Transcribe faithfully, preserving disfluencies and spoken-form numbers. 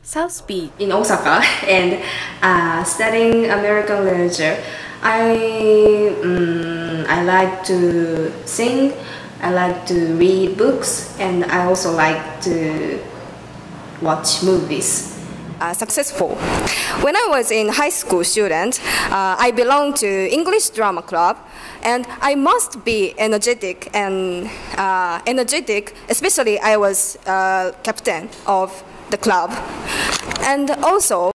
South Beach in Osaka and uh, studying American literature. I um, I like to sing, I like to read books, and I also like to watch movies. Uh, successful. When I was in high school student, uh, I belonged to English drama club, and I must be energetic and uh, energetic. Especially, I was uh, captain of the club, and also.